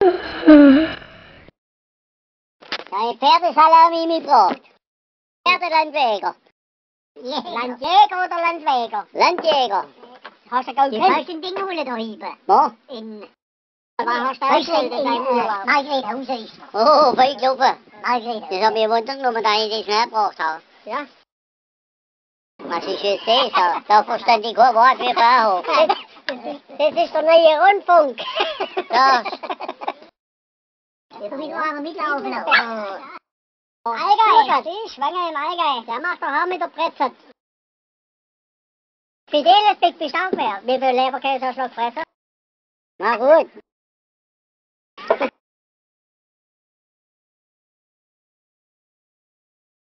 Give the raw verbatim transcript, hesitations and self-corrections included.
Ja, Pferdesalami mitgebracht. Pferdelandjäger. Landjäger oder Landwäger? Landjäger. Hast du gar nicht hast ein Ding holen da hinten? Wo? In... Was hast du ausgestellt in deinem Urlaub? Margrethe Hauser. Oh, Feldlupe. Margrethe. Das hat mich gewundert, dass ich das nicht gebracht habe. Ja. Was ist jetzt das? Da, da verstand ich kein Wort wie Frau. Das, das ist der neue Rundfunk. Das. Jetzt bin ich noch mitlaufen. Oh. Allgäu, das ist schwanger im Allgäu. Der macht doch auch mit der Brezel. Fideles Big bist auch mehr. Wie viel Läberkäse hast du noch gefressen? Na gut.